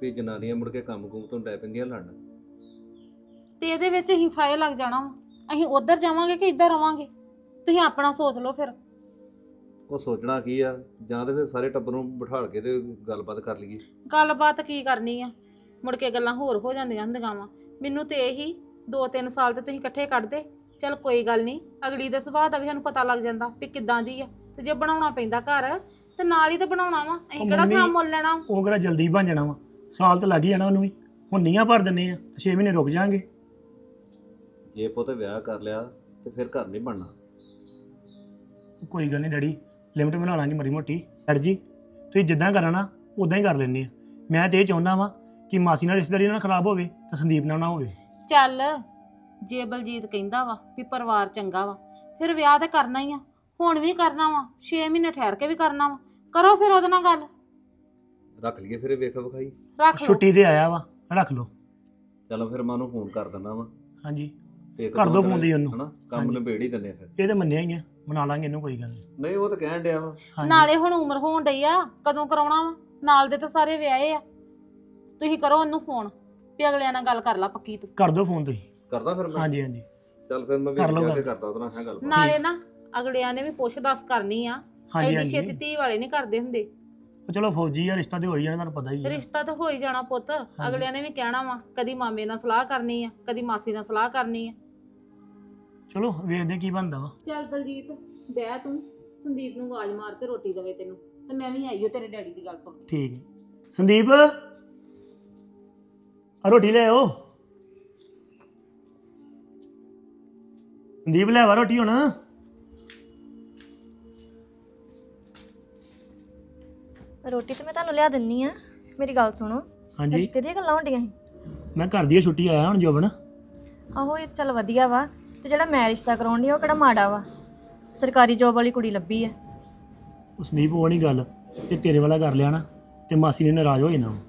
ਵੀ ਜਨਾਨੀਆਂ ਮੁੜ ਕੇ ਕੰਮ-ਕੁਮ ਤੋਂ ਡੈ ਪੈਂਦੀਆਂ ਲੜਨ। ਤੇ ਇਹਦੇ ਵਿੱਚ ਹੀ ਫਾਇਲ ਲੱਗ ਜਾਣਾ ਵਾ। ਅਸੀਂ ਉਧਰ ਜਾਵਾਂਗੇ ਕਿ ਇੱਧਰ ਰਵਾਂਗੇ? ਤੁਸੀਂ ਆਪਣਾ ਸੋਚ ਲਓ ਫਿਰ। ਉਹ ਸੋਚਣਾ ਕੀ ਆ, ਜਾਂ ਤੇ ਫਿਰ ਸਾਰੇ ਟੱਬਰ ਨੂੰ ਬਿਠਾਲ ਕੇ ਤੇ ਗੱਲਬਾਤ ਕਰ ਲਈਏ। ਗੱਲਬਾਤ ਕੀ ਕਰਨੀ ਆ, ਮੁੜ ਕੇ ਗੱਲਾਂ ਹੋਰ ਹੋ ਜਾਂਦੀਆਂ ਹੁੰਦੀਆਂ ਵਾ। ਮੈਨੂੰ ਤੇ ਇਹੀ 2-3 ਸਾਲ ਤੇ ਤੁਸੀਂ ਇਕੱਠੇ ਕੱਢਦੇ, ਚਲ ਕੋਈ ਗੱਲ ਨਹੀਂ, ਅਗਲੀ ਦੇ ਸੁਭਾਅ ਦਾ ਵੀ ਸਾਨੂੰ ਪਤਾ ਲੱਗ ਜਾਂਦਾ ਵੀ ਕਿੱਦਾਂ ਦੀ ਆ। ਤੇ ਜੇ ਬਣਾਉਣਾ ਪੈਂਦਾ ਘਰ ਤੇ ਨਾਲ ਹੀ ਤਾਂ ਬਣਾਉਣਾ ਵਾ, ਅਸੀਂ ਕਿਹੜਾ ਥਾਂ ਮੁੱਲ ਲੈਣਾ। ਉਹ ਕਿਹੜਾ ਜਲਦੀ ਬਣ ਜਾਣਾ ਵਾ, ਸਾਲ ਤਾਂ ਲੱਗ ਹੀ ਜਾਣਾ ਉਹਨੂੰ ਵੀ। ਹੁਣ ਨੀਆਂ ਭਰ ਦਿੰਨੇ ਆ, 6 ਮਹੀਨੇ ਰੁਕ ਜਾਾਂਗੇ। ਜੇ ਪੁੱਤ ਵਿਆਹ ਕਰ ਲਿਆ ਤੇ ਫਿਰ ਘਰ ਨਹੀਂ ਬਣਨਾ। ਕੋਈ ਗੱਲ ਨਹੀਂ ਡੈਡੀ, ਲਿਮਟ ਬਣਾ ਲਾਂਗੇ ਮਰੀ ਮੋਟੀ। ਡੈਡ ਜੀ ਤੁਸੀਂ ਜਿੱਦਾਂ ਕਰਨਾ ਉਦਾਂ ਹੀ ਕਰ ਲੈਂਦੇ ਆ। ਮੈਂ ਤੇ ਇਹ ਚਾਹੁੰਦਾ ਵਾਂ ਕਿ ਮਾਸੀ ਨਾਲ ਰਿਸ਼ਤੇਦਾਰੀ ਨਾਲ ਖਰਾਬ ਹੋਵੇ ਤੇ ਸੰਦੀਪ ਨਾਲ ਨਾ ਹੋਵੇ। ਚੱਲ ਜੇ ਬਲਜੀਤ ਕਹਿੰਦਾ ਵਾ ਵੀ ਪਰਿਵਾਰ ਚੰਗਾ ਵਾ, ਫਿਰ ਵਿਆਹ ਤਾਂ ਕਰਨਾ ਹੀ ਆ। ਹੁਣ ਵੀ ਕਰਨਾ ਵਾ, 6 ਮਹੀਨੇ ਠਹਿਰ ਕੇ ਵੀ ਕਰਨਾ ਵਾ। ਕਰੋ ਫਿਰ ਉਹਦੇ ਨਾਲ ਗੱਲ, ਰੱਖ ਲਈਏ ਫਿਰ ਵੇਖ ਵਿਖਾਈ। ਰੱਖ ਲਓ। ਛੁੱਟੀ ਤੇ ਆਇਆ ਵਾ, ਰੱਖ ਲਓ। ਚਲੋ ਫਿਰ ਮੈਂ ਉਹਨੂੰ ਫੋਨ ਕਰ ਦਿੰਦਾ ਵਾ ਹਾਂਜੀ ਤੇ ਇੱਕ ਕਰ ਦੋ ਦਿਓ ਦਿਨ ਫੋਨ ਦੀ ਉਹਨੂੰ। ਹਨਾ ਕੰਮ ਹਾਂਜੀ। ਨਿਬੇੜ ਹੀ ਦਿੰਨੇ ਆ ਫਿਰ। ਇਹ ਤਾਂ ਮੰਨਿਆ ਹੀ ਆ, ਮਨਾ ਲਾਂਗੇ ਇਹਨੂੰ, ਕੋਈ ਗੱਲ ਨਹੀਂ। ਨਹੀਂ ਉਹ ਤਾਂ ਕਹਿਣ ਡਿਆ ਵਾ। ਹਾਂਜੀ। ਨਾਲੇ ਹੁਣ ਉਮਰ ਹੋਣ ਡਈ ਆ, ਕਦੋਂ ਕਰਾਉਣਾ ਵਾ? ਨਾਲ ਦੇ ਤਾਂ ਸਾਰੇ ਵਿਆਹੇ ਆ। ਤੁਸੀਂ ਕਰੋ ਉਹਨੂੰ ਫੋਨ ਵੀ ਅਗਲਿਆਂ ਨਾਲ ਗੱਲ ਕਰ ਲਾ ਪੱਕੀ ਤੂੰ। ਕਰ ਦਿਓ ਫੋਨ ਤੁਸੀਂ। ਕਰਦਾ ਫਿਰ ਮੈਂ। ਹਾਂਜੀ ਹਾਂਜੀ ਚੱਲ ਫਿਰ ਮੈਂ ਕਰ ਲਓ ਵੇਖ ਜਾ ਕੇ ਗੱਲ। ਕਰਦਾ ਉਹਦੇ ਨਾਲ ਹੈ ਗੱਲ। ਨਾਲੇ ਨਾ ਅਗਲਿਆਂ ਨੇ ਵੀ ਪੁੱਛ ਦੱਸ ਕਰਨੀ ਆ। ਹਾਂਜੀ ਐਡੀ ਛੇਤੀ ਹਾਂਜੀ। ਧੀ ਵਾਲੇ ਨਹੀਂ ਕਰਦੇ ਹੁੰਦੇ। ਉਹ ਚਲੋ ਫੌਜੀ ਆ, ਰਿਸ਼ਤਾ ਤੇ ਹੋ ਹੀ ਜਾਣਾ, ਤੁਹਾਨੂੰ ਪਤਾ ਹੀ ਹੈ। ਰਿਸ਼ਤਾ ਤਾਂ ਹੋ ਹੀ ਜਾਣਾ ਪੁੱਤ। ਅਗਲਿਆਂ ਨੇ ਵੀ ਕਹਿਣਾ ਵਾ, ਕਦੀ ਮਾਮੇ ਨਾਲ ਸਲਾਹ ਕਰਨੀ ਆ, ਕਦੀ ਮਾਸੀ ਨਾਲ ਸਲਾਹ ਕਰਨੀ ਆ। ਚਲੋ ਵੇਖਦੇ ਕੀ ਬਣਦਾ ਵਾ। ਚੱਲ ਬਲਜੀਤ ਬਹਿ, ਤੂੰ ਸੰਦੀਪ ਨੂੰ ਆਵਾਜ਼ ਮਾਰ ਕੇ ਰੋਟੀ ਦੇਵੇ ਤੈਨੂੰ, ਤੇ ਮੈਂ ਵੀ ਆਈਓ ਤੇਰੇ ਡੈਡੀ ਦੀ ਗੱਲ ਸੁਣ। ਠੀਕ ਹੈ ਸੰਦੀਪ, ਆ ਰੋਟੀ ਲੈ ਆਓ। ਸੰਦੀਪ ਲੈ ਆ ਰੋਟੀ ਹੁਣ। ਰੋਟੀ ਤੇ ਮੈਂ ਤੁਹਾਨੂੰ ਲਿਆ ਦਿੰਨੀ ਆ, ਮੇਰੀ ਗੱਲ ਸੁਣੋ। ਹਾਂਜੀ ਰਿਸ਼ਤੇ ਦੀਆਂ ਗੱਲਾਂ ਹੁੰਦੀਆਂ ਸੀ। ਮੈਂ ਘਰ ਦੀ ਛੁੱਟੀ ਆਇਆ ਹੁਣ ਜੋਬਨ। ਆਹੋ ਇਹ ਤਾਂ ਚੱਲ ਵਧੀਆ ਵਾ। ਤੇ ਜਿਹੜਾ ਮੈਂ ਰਿਸ਼ਤਾ ਕਰਾਉਣ ਡਈ ਉਹ ਕਿਹੜਾ ਮਾੜਾ ਵਾ? ਸਰਕਾਰੀ ਜੋਬ ਵਾਲੀ ਕੁੜੀ ਲੱਭੀ ਆ। ਉਹ ਸੰਦੀਪ ਉਹ ਨਹੀਂ ਗੱਲ, ਤੇ ਤੇਰੇ ਵਾਲਾ ਕਰ ਲਿਆ ਨਾ ਤੇ ਮਾਸੀ ਨੇ ਨਾਰਾਜ਼ ਹੋ ਜਾਣਾ ਵਾ।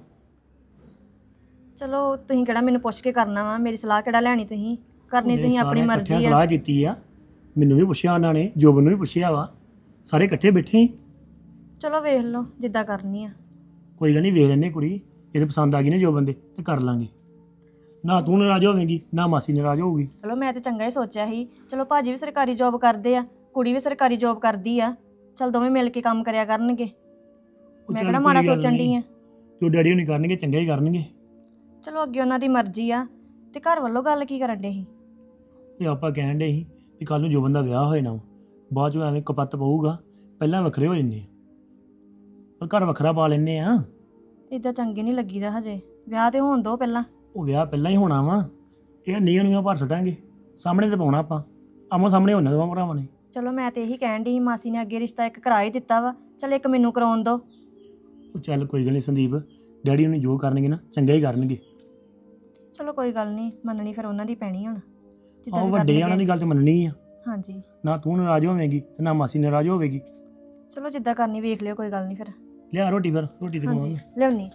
ਚਲੋ ਤੁਸੀਂ ਕਿਹੜਾ ਮੈਨੂੰ ਪੁੱਛ ਕੇ ਕਰਨਾ ਵਾ? ਮੇਰੀ ਸਲਾਹ ਕਿਹੜਾ ਲੈਣੀ? ਤੁਸੀਂ ਕਰਨੀ ਤੁਸੀਂ ਆਪਣੀ ਸਾਰਿਆਂ ਮਰਜ਼ੀ ਇਕੱਠਿਆਂ ਆ। ਸਲਾਹ ਕੀਤੀ ਆ, ਮੈਨੂੰ ਵੀ ਪੁੱਛਿਆ ਉਹਨਾਂ ਨੇ, ਜੋਬਨ ਨੂੰ ਵੀ ਪੁੱਛਿਆ ਵਾ, ਸਾਰੇ ਇਕੱਠੇ ਬੈਠੇ ਸੀ। ਚਲੋ ਵੇਖ ਲਓ ਜਿੱਦਾਂ ਕਰਨੀ ਆ। ਕੋਈ ਗੱਲ ਨਹੀਂ, ਵੇਖ ਲੈਂਦੇ ਕੁੜੀ, ਇਹਦੇ ਪਸੰਦ ਆ ਗਈ ਨਾ ਜੋਬਨ ਦੇ ਤੇ ਕਰ ਲਾਂਗੇ। ਨਾ ਤੂੰ ਨਾਰਾਜ਼ ਹੋਵੇਂਗੀ ਨਾ ਮਾਸੀ ਨਾਰਾਜ਼ ਹੋਊਗੀ। ਚਲੋ ਮੈਂ ਤੇ ਚੰਗਾ ਹੀ ਸੋਚਿਆ ਸੀ। ਚਲੋ ਭਾਜੀ ਵੀ ਸਰਕਾਰੀ ਜੋਬ ਕਰਦੇ ਆ, ਕੁੜੀ ਵੀ ਸਰਕਾਰੀ ਜੋਬ ਕਰਦੀ ਆ। ਚਲ ਦੋਵੇਂ ਮਿਲ ਕੇ ਕੰਮ ਕਰਿਆ ਕਰਨਗੇ। ਉਹ ਮੈਂ ਚੱਲ ਕਿਹੜਾ ਕੋਈ ਮਾੜਾ ਗੱਲ ਸੋਚਣ ਡਈ ਨਹੀਂ, ਆ। ਜੋ ਡੈਡੀ ਹੁਣੀ ਕਰਨਗੇ ਚੰਗਾ ਹੀ ਕਰਨਗੇ। ਚਲੋ ਅੱਗੇ ਉਹਨਾਂ ਦੀ ਮਰਜ਼ੀ ਆ। ਤੇ ਘਰ ਵੱਲੋਂ ਗੱਲ ਕੀ ਕਰਨ ਡੇ ਸੀ? ਇਹ ਆਪਾਂ ਕਹਿਣ ਦੇ ਸੀ ਵੀ ਕੱਲ ਨੂੰ ਜੋਬਨ ਦਾ ਵਿਆਹ ਹੋਏ ਨਾ, ਬਾਅਦ ਚ ਐਵੇਂ ਕਪੱਤ ਪਊਗਾ, ਪਹਿਲਾਂ ਵੱਖਰੇ ਹੋ ਜੰਨੇ ਪਰ ਘਰ ਵੱਖਰਾ ਪਾ ਲੈਨੇ ਆ। ਇਦਾਂ ਚੰਗੇ ਨਹੀਂ ਲੱਗੀਦਾ ਹਜੇ, ਵਿਆਹ ਤੇ ਹੋਣ ਦੋ ਪਹਿਲਾਂ। ਉਹ ਵਿਆਹ ਪਹਿਲਾਂ ਹੀ ਹੋਣਾ ਵਾ, ਇਹ ਨੀਆਂ ਨੂੰ ਭਰ ਸੁੱਟਾਂਗੇ, ਸਾਹਮਣੇ ਤੇ ਪਾਉਣਾ ਆਪਾਂ, ਆਮੋ ਸਾਹਮਣੇ ਹੋਣਾ ਦੋਵਾਂ ਭਰਾਵਾਂ ਨੇ। ਚਲੋ ਮੈਂ ਤੇ ਇਹੀ ਕਹਿਣ ਡਈ ਸੀ, ਮਾਸੀ ਨੇ ਅੱਗੇ ਰਿਸ਼ਤਾ ਇੱਕ ਕਰਾ ਹੀ ਦਿੱਤਾ ਵਾ, ਚਲ ਇੱਕ ਮੈਨੂੰ ਕਰਾਉਣ ਦੋ। ਉਹ ਚੱਲ ਕੋਈ ਗੱਲ ਨਹੀਂ ਸੰਦੀਪ, ਡੈਡੀ ਨੂੰ ਜੋ ਕਰਨਗੇ ਨਾ ਚੰਗਾ ਹੀ ਕਰਨਗੇ। ਚਲੋ ਕੋਈ ਗੱਲ ਨਹੀਂ, ਮੰਨਣੀ ਫਿਰ ਉਹਨਾਂ ਦੀ ਪੈਣੀ ਹੁਣ, ਜਿੱਦਾਂ ਆਹ ਵੀ ਵੱਡੇ ਕਰਨਗੇ। ਉਹਨਾਂ ਦੀ ਗੱਲ ਤੇ ਮੰਨਣੀ ਆ, ਹਾਂਜੀ ਨਾ ਤੂੰ ਨਾਰਾਜ਼ ਹੋਵੇਂਗੀ ਤੇ ਨਾ ਮਾਸੀ ਨਾਰਾਜ਼ ਹੋਵੇਗੀ। ਚਲੋ ਜਿੱਦਾਂ ਕਰਨੀ ਵੇਖ ਲਿਓ, ਕੋਈ ਗੱਲ ਨਹੀਂ ਫਿਰ। ਲਿਆ ਰੋਟੀ, ਫਿਰ ਰੋਟੀ ਤੇ ਹਾਂਜੀ ਖਵਾਵਾਂਗੇ। ਲਿਆਉਣੀ।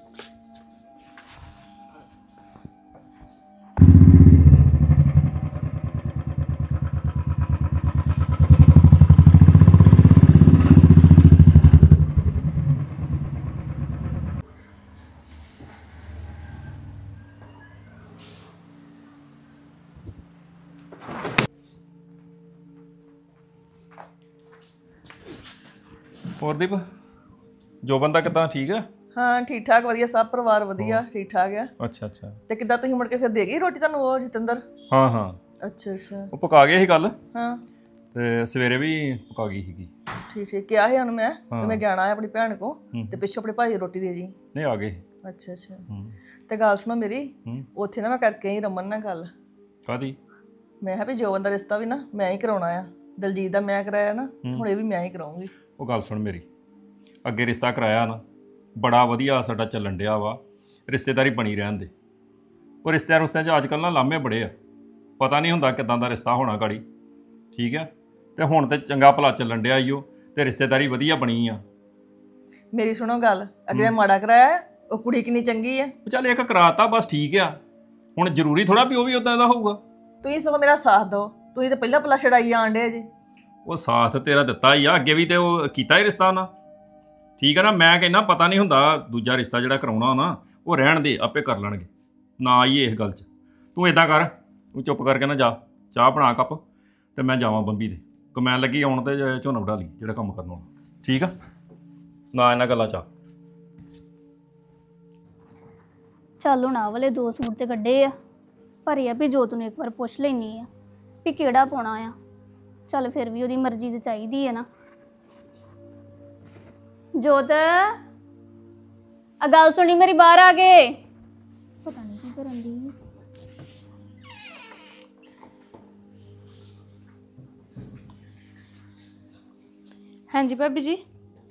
ਹੋਰ ਦੀਪ, ਜੋ ਬੰਦਾ ਕਿੱਦਾਂ ਠੀਕ ਆ? ਹਾਂ ਠੀਕ ਠਾਕ ਵਧੀਆ, ਸਭ ਪਰਿਵਾਰ ਵਧੀਆ ਠੀਕ ਠਾਕ ਆ। ਅੱਛਾ ਅੱਛਾ। ਤੇ ਕਿੱਦਾਂ ਤੁਸੀਂ ਮੁੜ ਕੇ ਫਿਰ ਦੇ ਗਈ ਰੋਟੀ ਤੁਹਾਨੂੰ ਉਹ ਜਤਿੰਦਰ? ਹਾਂ ਹਾਂ, ਅੱਛਾ ਅੱਛਾ। ਉਹ ਪਕਾ ਗਏ ਸੀ ਕੱਲ, ਹਾਂ ਤੇ ਸਵੇਰੇ ਵੀ ਪਕਾ ਗਈ ਸੀਗੀ। ਠੀਕ ਠੀਕ, ਕਿਹਾ ਸੀ ਉਹਨੂੰ ਮੈਂ ਕਿ ਮੈਂ ਜਾਣਾ ਹੈ ਆਪਣੀ ਭੈਣ ਕੋ, ਤੇ ਪਿੱਛੋਂ ਆਪਣੇ ਭਾਈ ਦੀ ਰੋਟੀ ਦੇ ਜੀ। ਨਹੀਂ ਆ ਗਏ। ਅੱਛਾ ਅੱਛਾ। ਹੂੰ ਤੇ ਗੱਲ ਸੁਣੋ ਮੇਰੀ, ਹੂੰ। ਉੱਥੇ ਨਾ ਮੈਂ ਕਰਕੇ ਆਈ ਰਮਨ ਨਾਲ ਗੱਲ। ਕਾਹਦੀ? ਮੈਂ ਕਿਹਾ ਵੀ ਜੋਬਨ ਦਾ ਰਿਸ਼ਤਾ ਵੀ ਨਾ ਮੈਂ ਹੀ ਕਰਾਉਣਾ ਆ, ਦਲਜੀਤ ਦਾ ਮੈਂ ਕਰਾਇਆ ਨਾ, ਹੁਣ ਇਹ ਵੀ ਮੈਂ ਹੀ ਕਰਾਉਂਗੀ। ਉਹ ਗੱਲ ਸੁਣ ਮੇਰੀ, ਅੱਗੇ ਰਿਸ਼ਤਾ ਕਰਾਇਆ ਨਾ, ਬੜਾ ਵਧੀਆ ਸਾਡਾ ਚੱਲਣ ਡਿਆ ਵਾ, ਰਿਸ਼ਤੇਦਾਰੀ ਬਣੀ ਰਹਿਣ ਦੇ। ਉਹ ਰਿਸ਼ਤਿਆਂ ਚ ਅੱਜ ਕੱਲ੍ਹ ਨਾ ਲਾਮੇ ਬੜੇ ਆ, ਪਤਾ ਨਹੀਂ ਹੁੰਦਾ ਕਿੱਦਾਂ ਦਾ ਰਿਸ਼ਤਾ ਹੋਣਾ ਗਾੜੀ, ਠੀਕ ਆ? ਤੇ ਹੁਣ ਤੇ ਚੰਗਾ ਭਲਾ ਚੱਲਣ ਡਿਆ ਈਓ, ਤੇ ਰਿਸ਼ਤੇਦਾਰੀ ਵਧੀਆ ਬਣੀ ਆ। ਮੇਰੀ ਸੁਣੋ ਗੱਲ, ਅੱਗੇ ਮੈਂ ਮਾੜਾ ਕਰਾਇਆ, ਉਹ ਕੁੜੀ ਕਿੰਨੀ ਚੰਗੀ ਆ। ਉਹ ਚੱਲ ਇੱਕ ਕਰਾਤਾ ਬਸ, ਠੀਕ ਆ। ਹੁਣ ਜ਼ਰੂਰੀ ਥੋੜਾ ਵੀ ਉਹ ਵੀ ਉਦਾਂ ਦਾ ਹੋਊਗਾ। ਤੁਸੀਂ ਸਗੋਂ ਮੇਰਾ ਸਾਥ ਦਿਓ, ਤੁਸੀਂ ਤਾਂ ਪਹਿਲਾਂ ਪੱਲਾ ਛੜਾਈ ਆਣ ਡੇ ਜੀ। ਉਹ ਸਾਥ ਤੇਰਾ ਦਿੱਤਾ ਹੀ ਆ, ਅੱਗੇ ਵੀ ਤੇ ਉਹ ਕੀਤਾ ਹੀ ਰਿਸ਼ਤਾ ਉਹਨਾਂ, ਠੀਕ ਹੈ ਨਾ। ਮੈਂ ਕਹਿੰਦਾ ਪਤਾ ਨਹੀਂ ਹੁੰਦਾ, ਦੂਜਾ ਰਿਸ਼ਤਾ ਜਿਹੜਾ ਕਰਾਉਣਾ ਨਾ ਉਹ ਰਹਿਣ ਦੇ, ਆਪੇ ਕਰ ਲੈਣਗੇ, ਨਾ ਆਈਏ ਇਸ ਗੱਲ 'ਚ। ਤੂੰ ਇਦਾਂ ਕਰ, ਤੂੰ ਚੁੱਪ ਕਰਕੇ ਨਾ ਜਾ, ਚਾਹ ਬਣਾ ਕੱਪ ਤੇ ਮੈਂ ਜਾਵਾਂ ਬੰਬੀ ਦੇ ਕਮੈਨ ਲੱਗੀ ਆਉਣ ਤੇ ਝੋਨਾ ਵਢਾ ਲਈ ਜਿਹੜਾ ਕੰਮ ਕਰਨਾ ਹੋਣਾ, ਠੀਕ ਆ ਨਾ ਇਹਨਾਂ ਗੱਲਾਂ 'ਚ ਆ। ਚੱਲ ਹੁਣ ਆਹ ਵਾਲੇ 2 ਸੂਟ ਤੇ ਕੱਢੇ ਆ, ਪਰ ਇਹ ਆ ਵੀ ਜੋਤ ਨੂੰ ਇੱਕ ਵਾਰ ਪੁੱਛ ਲੈਣੀ ਆ ਵੀ ਕਿਹੜਾ ਪਾਉਣਾ ਆ। ਚੱਲ ਫਿਰ ਵੀ ਉਹਦੀ ਮਰਜ਼ੀ ਤੇ ਚਾਹੀਦੀ ਹੈ ਨਾ। ਜੋਤ ਆ ਗੱਲ ਸੁਣੀ ਮੇਰੀ, ਬਾਹਰ ਆ ਗਏ। ਪਤਾ ਨਹੀਂ ਕੀ ਕਰਨ ਦੀ। ਹਾਂਜੀ ਭਾਬੀ ਜੀ।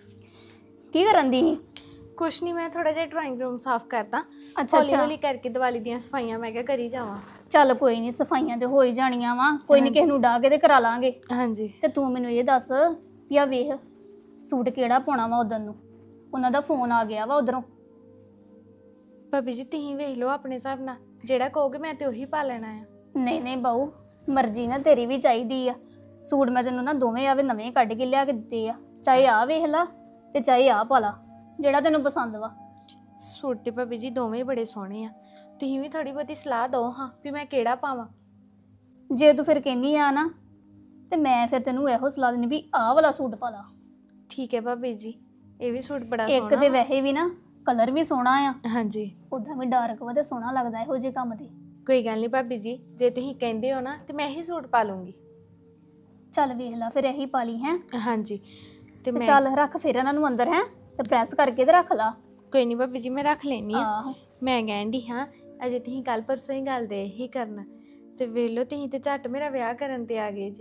ਕੀ ਕਰਨ ਦੀ? ਕੁਛ ਨਹੀਂ, ਮੈਂ ਥੋੜਾ ਜਿਹਾ ਡਰਾਇੰਗ ਰੂਮ ਸਾਫ਼ ਕਰਦਾ। ਅੱਛਾ ਹੌਲੀ ਹੌਲੀ ਕਰਕੇ ਦੀਵਾਲੀ ਦੀਆਂ ਸਫਾਈਆਂ ਮੈਂ ਕਿਹਾ ਕਰੀ ਜਾਵਾਂ। ਚੱਲ ਕੋਈ ਨਹੀਂ, ਸਫਾਈਆਂ ਤੇ ਹੋ ਹੀ ਜਾਣੀਆਂ ਵਾ, ਕੋਈ ਨਹੀਂ ਕਿਸੇ ਨੂੰ ਡਾਹ ਕੇ ਤੇ ਕਰਾ ਲਾਂਗੇ। ਹਾਂਜੀ। ਤੇ ਤੂੰ ਮੈਨੂੰ ਇਹ ਦੱਸ ਵੀ ਆ ਵੇਖ ਸੂਟ ਕਿਹੜਾ ਪਾਉਣਾ ਵਾ ਉਦੋਂ ਨੂੰ, ਉਹਨਾਂ ਦਾ ਫੋਨ ਆ ਗਿਆ ਵਾ ਉਧਰੋਂ। ਭਾਬੀ ਜੀ ਤੁਸੀਂ ਵੇਖ ਲਓ ਆਪਣੇ ਹਿਸਾਬ ਨਾਲ, ਜਿਹੜਾ ਕਹੋਗੇ ਮੈਂ ਤੇ ਉਹੀ ਪਾ ਲੈਣਾ ਆ। ਨਹੀਂ ਨਹੀਂ ਬਾਊ, ਮਰਜ਼ੀ ਨਾ ਤੇਰੀ ਵੀ ਚਾਹੀਦੀ ਆ। ਸੂਟ ਮੈਂ ਤੈਨੂੰ ਨਾ ਦੋਵੇਂ ਆਵੇ ਨਵੇਂ ਕੱਢ ਕੇ ਲਿਆ ਕੇ ਦਿੱਤੇ ਆ, ਚਾਹੇ ਆ ਵੇਖ ਲਾ ਤੇ ਚਾਹੇ ਆ ਪਾ ਲਾ, ਜਿਹੜਾ ਤੈਨੂੰ ਪਸੰਦ ਵਾ। ਸੂਟ ਤੇ ਭਾਬੀ ਜੀ ਦੋਵੇਂ ਬੜੇ ਸੋਹਣੇ ਆ, ਤੁਸੀਂ ਵੀ ਥੋੜੀ ਬਹੁਤੀ ਸਲਾਹ ਦਿਓ ਹਾਂ ਵੀ ਮੈਂ ਕਿਹੜਾ ਪਾਵਾਂ। ਜੇ ਤੂੰ ਫਿਰ ਕਹਿੰਦੀ ਆ ਨਾ ਤੇ ਮੈਂ ਫਿਰ ਤੈਨੂੰ ਇਹੋ ਸਲਾਹ ਦਿੰਦੀ ਵੀ ਆਹ ਵਾਲਾ ਸੂਟ ਪਾ ਲਾ। ਠੀਕ ਹੈ ਭਾਬੀ ਜੀ, ਇਹ ਵੀ ਸੂਟ ਬੜਾ ਇੱਕ ਸੋਹਣਾ ਤੇ ਵੈਸੇ ਵੀ ਨਾ ਕਲਰ ਵੀ ਸੋਹਣਾ ਆ, ਹਾਂਜੀ। ਉਦਾਂ ਵੀ ਡਾਰਕ ਵਾ ਤੇ ਸੋਹਣਾ ਲੱਗਦਾ ਇਹੋ ਜਿਹੇ ਕੰਮ ਤੇ। ਕੋਈ ਗੱਲ ਨਹੀਂ ਭਾਬੀ ਜੀ, ਜੇ ਤੁਸੀਂ ਕਹਿੰਦੇ ਹੋ ਨਾ ਤੇ ਮੈਂ ਇਹੀ ਸੂਟ ਪਾ ਲੂੰਗੀ। ਚੱਲ ਵੇਖ ਲਾ ਫਿਰ ਇਹੀ ਪਾ ਲਈ ਹੈ। ਹਾਂਜੀ। ਤੇ ਮੈਂ ਚੱਲ ਰੱਖ ਫਿਰ ਇਹਨਾਂ ਨੂੰ ਅੰਦਰ ਹੈ ਤੇ ਪ੍ਰੈਸ ਕਰਕੇ ਤੇ ਰੱਖ ਲਾ। ਕੋਈ ਨਹੀਂ ਭਾਬੀ ਜੀ, ਮੈਂ ਰੱਖ ਲੈਣੀ ਆ। ਆਹੋ ਮੈਂ ਕਹਿੰਦੀ ਹਾਂ ਅਜੇ ਤੁਸੀਂ ਕੱਲ ਪਰਸੋਂ ਹੀ ਗੱਲ ਦੇ ਹੀ ਕਰਨਾ, ਤੇ ਵੇਖ ਲਓ ਤੁਸੀਂ ਤੇ ਝੱਟ ਮੇਰਾ ਵਿਆਹ ਕਰਨ ਤੇ ਆ ਗਏ ਜੀ।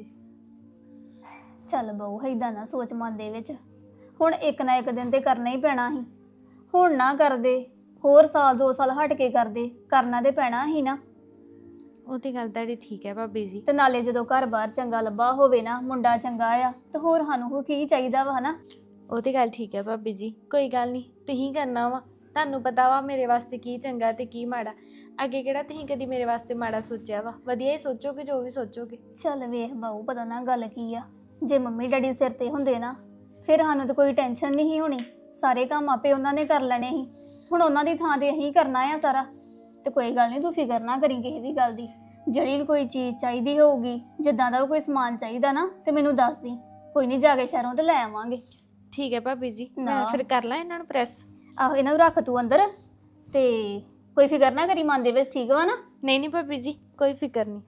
ਚੱਲ ਬਹੂ ਏਦਾਂ ਨਾ ਸੋਚ ਮਨ ਦੇ ਵਿੱਚ, ਹੁਣ ਇੱਕ ਨਾ ਇੱਕ ਦਿਨ ਤੇ ਕਰਨਾ ਹੀ ਪੈਣਾ ਸੀ। ਹੁਣ ਨਾ ਕਰਦੇ, ਹੋਰ ਸਾਲ 2 ਸਾਲ ਹਟ ਕੇ ਕਰਦੇ, ਕਰਨਾ ਤੇ ਪੈਣਾ ਹੀ ਨਾ। ਉਹ ਤੇ ਗੱਲ ਤੁਹਾਡੀ ਠੀਕ ਹੈ ਭਾਬੀ ਜੀ। ਤੇ ਨਾਲੇ ਜਦੋਂ ਘਰ-ਬਾਰ ਚੰਗਾ ਲੱਭਾ ਹੋਵੇ ਨਾ, ਮੁੰਡਾ ਚੰਗਾ ਆ ਤੇ ਹੋਰ ਸਾਨੂੰ ਹੋ ਕੀ ਚਾਹੀਦਾ ਵਾ ਹਨਾ। ਉਹ ਤੇ ਗੱਲ ਠੀਕ ਹੈ ਭਾਬੀ ਜੀ, ਕੋਈ ਗੱਲ ਨਹੀਂ, ਤੁਸੀਂ ਕਰਨਾ ਵਾ, ਤੁਹਾਨੂੰ ਪਤਾ ਵਾ ਮੇਰੇ ਵਾਸਤੇ ਕੀ ਚੰਗਾ ਤੇ ਕੀ ਮਾੜਾ। ਅੱਗੇ ਕਿਹੜਾ ਤੁਸੀਂ ਕਦੀ ਮੇਰੇ ਵਾਸਤੇ ਮਾੜਾ ਸੋਚਿਆ ਵਾ, ਵਧੀਆ ਹੀ ਸੋਚੋਗੇ ਜੋ ਵੀ ਸੋਚੋਗੇ। ਚੱਲ ਵੇਖ ਬਾਊ, ਪਤਾ ਨਾ ਗੱਲ ਕੀ ਆ, ਜੇ ਮੰਮੀ ਡੈਡੀ ਸਿਰ ਤੇ ਹੁੰਦੇ ਨਾ ਫਿਰ ਸਾਨੂੰ ਤਾਂ ਕੋਈ ਟੈਨਸ਼ਨ ਨਹੀਂ ਹੋਣੀ, ਸਾਰੇ ਕੰਮ ਆਪੇ ਉਹਨਾਂ ਨੇ ਕਰ ਲੈਣੇ ਸੀ। ਹੁਣ ਉਹਨਾਂ ਦੀ ਥਾਂ ਤੇ ਅਸੀਂ ਕਰਨਾ ਆ ਸਾਰਾ। ਤੇ ਕੋਈ ਗੱਲ ਨਹੀਂ, ਤੂੰ ਫਿਕਰ ਨਾ ਕਰੀ ਕਿਸੇ ਵੀ ਗੱਲ ਦੀ। ਜਿਹੜੀ ਵੀ ਕੋਈ ਚੀਜ਼ ਚਾਹੀਦੀ ਹੋਊਗੀ, ਜਿੱਦਾਂ ਦਾ ਕੋਈ ਸਮਾਨ ਚਾਹੀਦਾ ਨਾ ਤੇ ਮੈਨੂੰ ਦੱਸ ਦੀ, ਕੋਈ ਨਹੀਂ ਜਾ ਕੇ ਸ਼ਹਿਰੋਂ ਤੇ ਲੈ ਆਵਾਂਗੇ। ਠੀਕ ਹੈ ਭਾਬੀ ਜੀ, ਨਾ। ਮੈਂ ਫਿਰ ਕਰ ਲਾਂ ਇਹਨਾਂ ਨੂੰ ਪ੍ਰੈਸ। ਆਹੋ ਇਹਨਾਂ ਨੂੰ ਰੱਖ ਤੂੰ ਅੰਦਰ, ਤੇ ਕੋਈ ਫਿਕਰ ਨਾ ਕਰੀ ਮਨ ਦੇ ਵਿੱਚ, ਠੀਕ ਵਾ ਨਾ। ਨਹੀਂ ਨਹੀਂ ਭਾਬੀ ਜੀ, ਕੋਈ ਫਿਕਰ ਨਹੀਂ।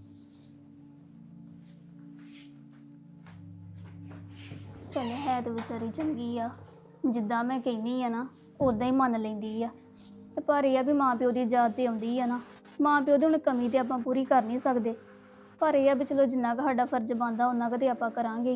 ਚੱਲ ਹੈ ਤਾਂ ਵਿਚਾਰੀ ਚੰਗੀ ਆ, ਜਿੱਦਾਂ ਮੈਂ ਕਹਿੰਦੀ ਆ ਨਾ ਉਦਾਂ ਹੀ ਮੰਨ ਲੈਂਦੀ ਆ। ਤੇ ਪਰ ਇਹ ਆ ਵੀ ਮਾਂ ਪਿਓ ਦੀ ਯਾਦ ਤੇ ਆਉਂਦੀ ਆ ਨਾ, ਮਾਂ ਪਿਓ ਦੀ ਹੁਣ ਕਮੀ ਤੇ ਆਪਾਂ ਪੂਰੀ ਕਰ ਨਹੀਂ ਸਕਦੇ, ਪਰ ਇਹ ਆ ਵੀ ਚਲੋ ਜਿੰਨਾ ਕੁ ਸਾਡਾ ਫਰਜ਼ ਬਣਦਾ ਉਹਨਾਂ ਕੁ ਤੇ ਆਪਾਂ ਕਰਾਂਗੇ ਹੀ।